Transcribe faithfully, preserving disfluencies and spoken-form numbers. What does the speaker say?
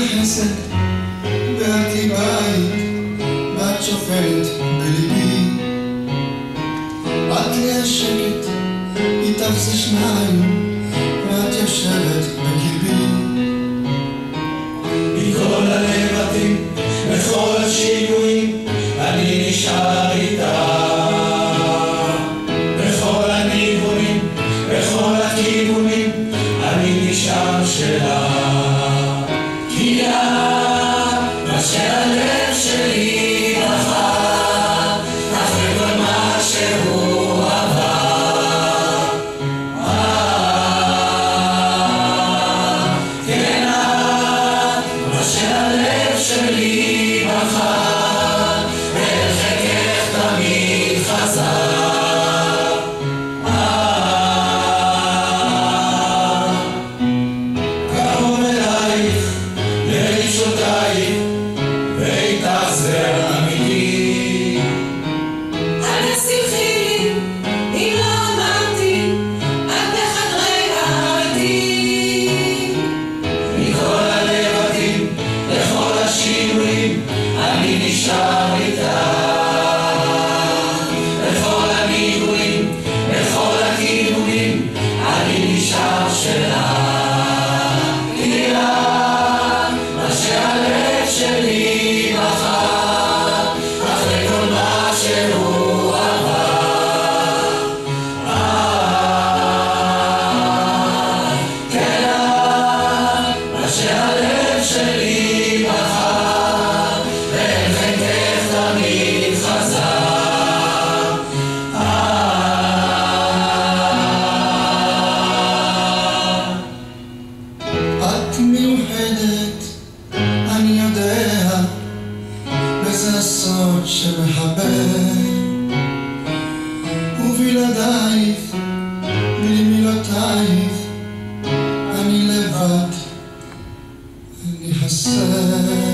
חסד, ואת לי בית, ואת שופרת בליבי. את לי השקט, איתך זה שניים, ואת יושבת בקרבי. מכל הלבטים, בכל השינויים, אני נשאר איתה. בכל הניגונים, בכל הכיוונים, אני נשאר שלה. כי את, מה שהלב שלי בחר, אחרי כל מה שהוא עבר. כן את, מה שהלב שלי בחר, ואל חיקך תמיד חזר. קרוב אלייך, לרגשותייך, ואיתך זה אמיתי. אל תסלחי לי, אם לא אמרתי, את בחדרי הבתים. מכל הלבטים, לכל השינויים, אני נשאר איתה. בכל הניגונים, בכל הכיוונים, אני נשאר שלה. כי את, מה שהלב שלי בחר, אחרי כל מה שהוא עבר. כן את, מה שהלב שלי בחר, ואל חיקך תמיד חזר. את מיוחדת, אני יודע, וזה הסוד שמחבר. ובלעדייך, בלי מילותייך, אני לבד, אני חסר.